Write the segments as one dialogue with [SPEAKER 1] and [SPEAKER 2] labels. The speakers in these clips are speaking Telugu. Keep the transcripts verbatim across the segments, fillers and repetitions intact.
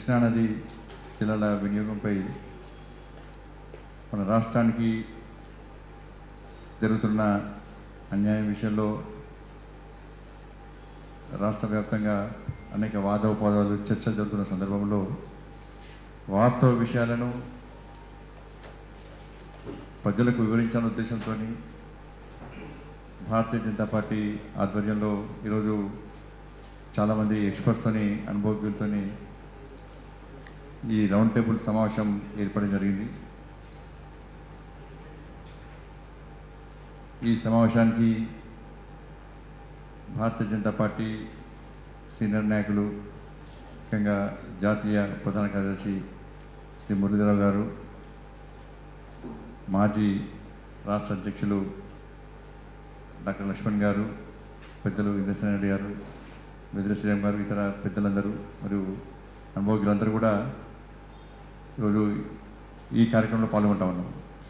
[SPEAKER 1] కృష్ణానది జలాల వినియోగంపై మన రాష్ట్రానికి జరుగుతున్న అన్యాయం విషయంలో రాష్ట్ర వ్యాప్తంగా అనేక వాదోపవాదాలు చర్చలు జరుగుతున్న సందర్భంలో వాస్తవ విషయాలను ప్రజలకు వివరించాలనే ఉద్దేశంతో భారతీయ జనతా పార్టీ ఆధ్వర్యంలో ఈరోజు చాలామంది ఎక్స్పర్ట్స్తోని అనుభవజ్ఞులతో ఈ రౌండ్ టేబుల్ సమావేశం ఏర్పడడం జరిగింది. ఈ సమావేశానికి భారతీయ జనతా పార్టీ సీనియర్ నాయకులు, ముఖ్యంగా జాతీయ ప్రధాన కార్యదర్శి శ్రీ మురళీధరరావు గారు, మాజీ రాష్ట్ర అధ్యక్షులు డాక్టర్ లక్ష్మణ్ గారు, పెద్దలు ఇంద్రసేన రెడ్డి గారు, వెదిరి శ్రీరామ్ గారు, ఇతర పెద్దలందరూ మరియు అనుభవజ్ఞులందరూ కూడా ఈరోజు ఈ కార్యక్రమంలో పాల్గొంటా ఉన్నాం.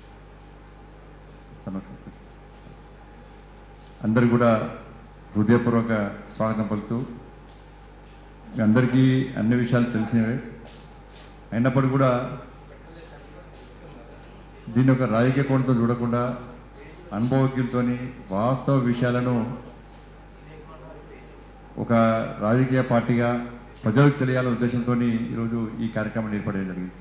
[SPEAKER 1] అందరూ కూడా హృదయపూర్వక స్వాగతం పలుకుతూ, మీ అందరికీ అన్ని విషయాలు తెలిసినవే అయినప్పటికీ కూడా దీన్ని ఒక రాజకీయ కోణంతో చూడకుండా అనుభవజ్ఞులతో వాస్తవ విషయాలను ఒక రాజకీయ పార్టీగా ప్రజలకు తెలియాలనే ఉద్దేశంతో ఈరోజు ఈ కార్యక్రమం ఏర్పడడం జరిగింది.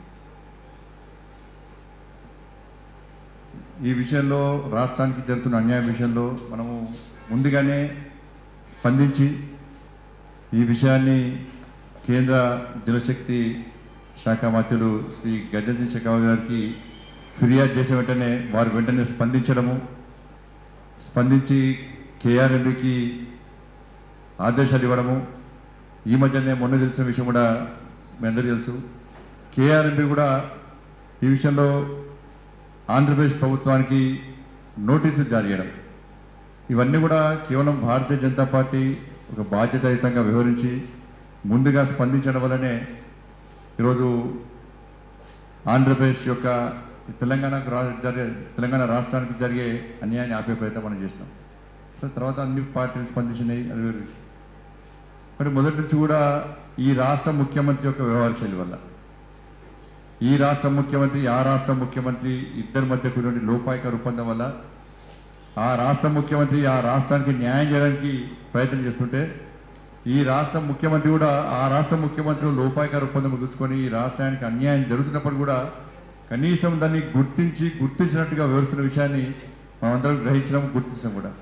[SPEAKER 1] ఈ విషయంలో రాష్ట్రానికి జరుగుతున్న అన్యాయం విషయంలో మనము ముందుగానే స్పందించి ఈ విషయాన్ని కేంద్ర జలశక్తి శాఖ మంత్రులు శ్రీ గజేంద్ర షెకావత్ గారికి ఫిర్యాదు చేసిన వెంటనే వారు వెంటనే స్పందించడము, స్పందించి కేఆర్ఎంబీకి ఆదేశాలు ఇవ్వడము. ఈ మధ్యనే మొన్న తెలిసిన విషయం కూడా మీ అందరికీ తెలుసు. కేఆర్ఎంబీ కూడా ఈ విషయంలో ఆంధ్రప్రదేశ్ ప్రభుత్వానికి నోటీసులు జారీ చేయడం, ఇవన్నీ కూడా కేవలం భారతీయ జనతా పార్టీ ఒక బాధ్యతాయుతంగా వ్యవహరించి ముందుగా స్పందించడం వల్లనే ఈరోజు ఆంధ్రప్రదేశ్ యొక్క తెలంగాణకు జరిగే తెలంగాణ రాష్ట్రానికి జరిగే అన్యాయాన్ని ఆపే ప్రయత్నం మనం చేసినాం. తర్వాత అన్ని పార్టీలు స్పందించినాయి, అది వేరు విషయం. మరి మొదటి నుంచి కూడా ఈ రాష్ట్ర ముఖ్యమంత్రి యొక్క వ్యవహార శైలి వల్ల, ఈ రాష్ట్ర ముఖ్యమంత్రి ఆ రాష్ట్ర ముఖ్యమంత్రి ఇద్దరి మధ్య కూడిన లోపాయిక ఒప్పందం వల్ల ఆ రాష్ట్ర ముఖ్యమంత్రి ఆ రాష్ట్రానికి న్యాయం చేయడానికి ప్రయత్నం చేస్తుంటే, ఈ రాష్ట్ర ముఖ్యమంత్రి కూడా ఆ రాష్ట్ర ముఖ్యమంత్రి లోపాయిక ఒప్పందం కుదుర్చుకొని ఈ రాష్ట్రానికి అన్యాయం జరుగుతున్నప్పుడు కూడా కనీసం దాన్ని గుర్తించి గుర్తించినట్టుగా వివరిస్తున్న విషయాన్ని మనమందరం గ్రహించడం, గుర్తించడం కూడా.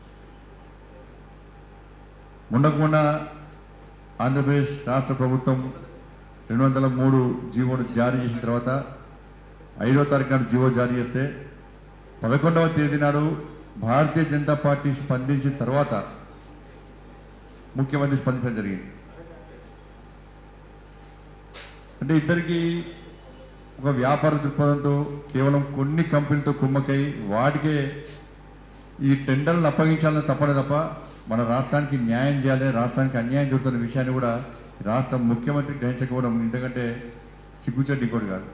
[SPEAKER 1] మొన్నకు మొన్న ఆంధ్రప్రదేశ్ రాష్ట్ర ప్రభుత్వం రెండు వందల మూడు జీవోను జారీ చేసిన తర్వాత ఐదో తారీఖు నాడు జీవో జారీ చేస్తే పదకొండవ తేదీ నాడు భారతీయ జనతా పార్టీ స్పందించిన తర్వాత ముఖ్యమంత్రి స్పందించడం జరిగింది. అంటే ఇద్దరికి ఒక వ్యాపార దృక్పథంతో కేవలం కొన్ని కంపెనీలతో కుమ్మకై వాటికే ఈ టెండర్లను అప్పగించాలని తప్పనే తప్ప మన రాష్ట్రానికి న్యాయం చేయాలి, రాష్ట్రానికి అన్యాయం జరుగుతున్న విషయాన్ని కూడా రాష్ట్ర ముఖ్యమంత్రి గ్రహించకపోవడం ఎందుకంటే సిగ్గుచేటు ఇంకోటి కాదు.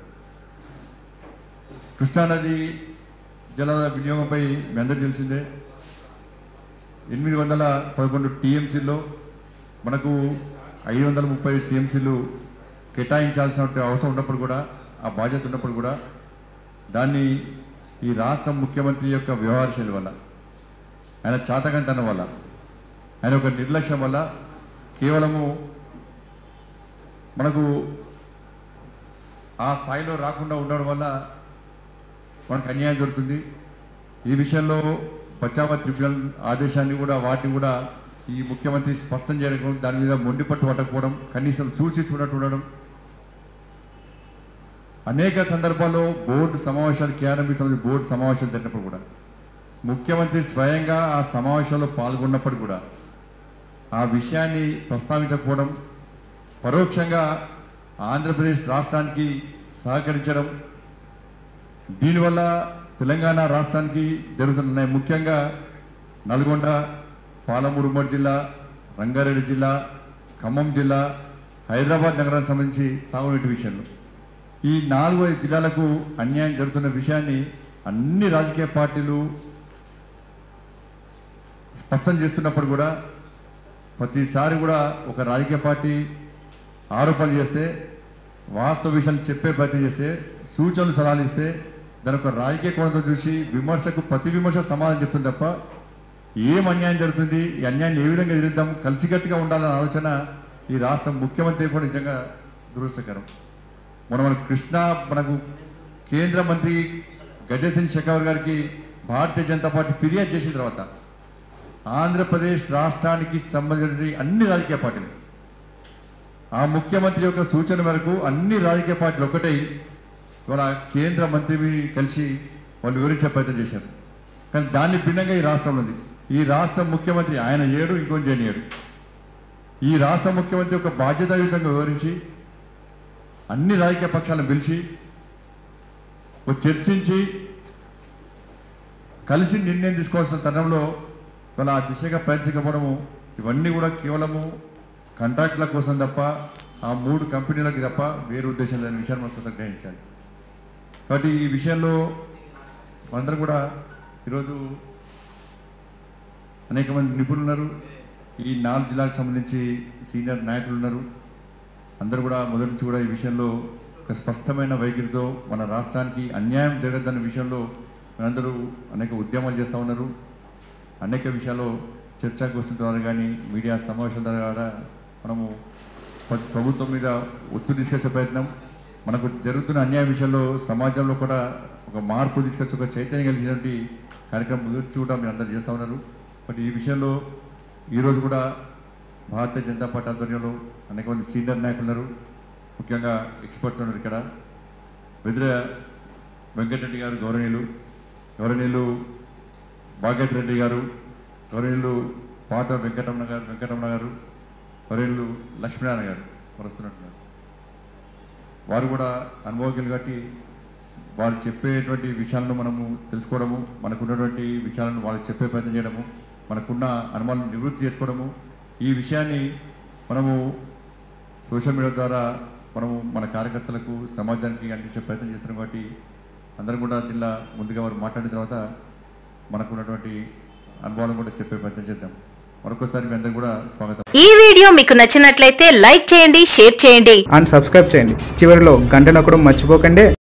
[SPEAKER 1] కృష్ణానది జలాల వినియోగంపై మీ అందరికీ తెలిసిందే. ఎనిమిది వందల పదకొండు టీఎంసీల్లో మనకు ఐదు వందల ముప్పై టీఎంసీలు కేటాయించాల్సిన అవసరం ఉన్నప్పుడు కూడా, ఆ బాధ్యత ఉన్నప్పుడు కూడా దాన్ని ఈ రాష్ట్ర ముఖ్యమంత్రి యొక్క వ్యవహార శైలి వల్ల, ఆయన చాతకంతనం వల్ల, ఆయన ఒక నిర్లక్ష్యం వల్ల కేవలము మనకు ఆ స్థాయిలో రాకుండా ఉండడం వల్ల మనకు అన్యాయం జరుగుతుంది. ఈ విషయంలో బచావ ట్రిబ్యునల్ ఆదేశాన్ని కూడా వాటిని కూడా ఈ ముఖ్యమంత్రి స్పష్టం చేయడం, దాని మీద మొండి పట్టు పట్టకపోవడం, కనీసం చూసి చూడట్టు ఉండడం, అనేక సందర్భాల్లో బోర్డు సమావేశాలు కేఆర్ఎంబీ సంబంధించి బోర్డు సమావేశాలు జరిగినప్పుడు కూడా ముఖ్యమంత్రి స్వయంగా ఆ సమావేశాల్లో పాల్గొన్నప్పుడు కూడా ఆ విషయాన్ని ప్రస్తావించకపోవడం, పరోక్షంగా ఆంధ్రప్రదేశ్ రాష్ట్రానికి సహకరించడం, దీనివల్ల తెలంగాణ రాష్ట్రానికి జరుగుతున్నాయి. ముఖ్యంగా నల్గొండ, పాలమూరు ఉమ్మడి జిల్లా, రంగారెడ్డి జిల్లా, ఖమ్మం జిల్లా, హైదరాబాద్ నగరానికి సంబంధించి తాగునీటి విషయంలో ఈ నాలుగు ఐదు జిల్లాలకు అన్యాయం జరుగుతున్న విషయాన్ని అన్ని రాజకీయ పార్టీలు స్పష్టం చేస్తున్నప్పుడు కూడా ప్రతిసారి కూడా ఒక రాజకీయ పార్టీ ఆరోపణలు చేస్తే వాస్తవ విషయాలు చెప్పే ప్రయత్నం చేస్తే, సూచనలు సలహాలు ఇస్తే దాని ఒక రాజకీయ కోణంతో చూసి విమర్శకు ప్రతి విమర్శ సమాధానం చెప్తుంది తప్ప ఏం అన్యాయం జరుగుతుంది, ఈ అన్యాయాన్ని ఏ విధంగా ఎదురుద్దాం, కలిసికట్టుగా ఉండాలన్న ఆలోచన ఈ రాష్ట్ర ముఖ్యమంత్రి కూడా నిజంగా దురదృష్టకరం. మనం మన కృష్ణ మనకు కేంద్ర మంత్రి గజేంద్ర సింగ్ షెకావత్ గారికి భారతీయ జనతా పార్టీ ఫిర్యాదు చేసిన తర్వాత ఆంధ్రప్రదేశ్ రాష్ట్రానికి సంబంధించిన అన్ని రాజకీయ పార్టీలు ఆ ముఖ్యమంత్రి యొక్క సూచన మేరకు అన్ని రాజకీయ పార్టీలు ఒకటై ఇవాళ కేంద్ర మంత్రిని కలిసి వాళ్ళు వివరించే ప్రయత్నం చేశారు. కానీ దాన్ని భిన్నంగా ఈ రాష్ట్రంలో ఉంది. ఈ రాష్ట్ర ముఖ్యమంత్రి ఆయన ఏడు ఇంకొని చేయనియాడు. ఈ రాష్ట్ర ముఖ్యమంత్రి ఒక బాధ్యతాయుతంగా వివరించి అన్ని రాజకీయ పక్షాలను పిలిచి చర్చించి కలిసి నిర్ణయం తీసుకోవాల్సిన తరుణంలో వాళ్ళ ఆ దిశగా ప్రయత్నించకపోవడము ఇవన్నీ కూడా కేవలము కాంట్రాక్టుల కోసం తప్ప ఆ మూడు కంపెనీలకి తప్ప వేరే ఉద్దేశం లేని విషయాన్ని మనం గ్రహించాలి. కాబట్టి ఈ విషయంలో అందరూ కూడా ఈరోజు అనేక మంది నిపుణులు ఉన్నారు, ఈ నాలుగు జిల్లాలకు సంబంధించి సీనియర్ నాయకులు ఉన్నారు. అందరూ కూడా మొదటి నుంచి కూడా ఈ విషయంలో ఒక స్పష్టమైన వైఖరితో మన రాష్ట్రానికి అన్యాయం జరగదన్న విషయంలో మనందరూ అనేక ఉద్యమాలు చేస్తూ ఉన్నారు. అనేక విషయాల్లో చర్చాగోష్ఠుల ద్వారా కానీ మీడియా సమావేశాల ద్వారా మనము ప్రభుత్వం మీద ఒత్తిడి తీసుకొచ్చే ప్రయత్నం, మనకు జరుగుతున్న అన్యాయ విషయంలో సమాజంలో కూడా ఒక మార్పు తీసుకొచ్చి ఒక చైతన్యం కలిగినటువంటి కార్యక్రమం మొదటి కూడా మీరు అందరూ చేస్తూ ఉన్నారు. బట్ ఈ విషయంలో ఈరోజు కూడా భారతీయ జనతా పార్టీ ఆధ్వర్యంలో అనేక మంది సీనియర్ నాయకులు ఉన్నారు, ముఖ్యంగా ఎక్స్పర్ట్స్ ఉన్నారు. ఇక్కడ వెదిర వెంకటరెడ్డి గారు గౌరవనీయులు, గౌరవనీయులు భాగ్యత్ రెడ్డి గారు, గౌరవనీయులు పాత వెంకటరమణ గారు వెంకటరమణ గారు గౌరవనీయులు లక్ష్మీనారాయణ గారు వస్తున్నట్టున్నారు. వారు కూడా అనుభవజ్ఞులు కాబట్టి వారు చెప్పేటువంటి విషయాలను మనము తెలుసుకోవడము, మనకున్నటువంటి విషయాలను వాళ్ళకి చెప్పే ప్రయత్నం చేయడము, మనకున్న అనుమానాలను నివృత్తి చేసుకోవడము, ఈ విషయాన్ని మనము సోషల్ మీడియా ద్వారా మనము మన కార్యకర్తలకు సమాజానికి అందించే ప్రయత్నం చేస్తున్నాం. కాబట్టి అందరం కూడా దీనిలో ముందుగా వారు మాట్లాడిన తర్వాత మనకున్నటువంటి అనుభవాలను కూడా చెప్పే ప్రయత్నం చేద్దాం. మరొకసారి మీ అందరూ కూడా స్వాగతం.
[SPEAKER 2] ఈ వీడియో మీకు నచ్చినట్లయితే లైక్ చేయండి, షేర్ చేయండి
[SPEAKER 3] అండ్ సబ్స్క్రైబ్ చేయండి. చివరిలో గంట నొక్కడం మర్చిపోకండి.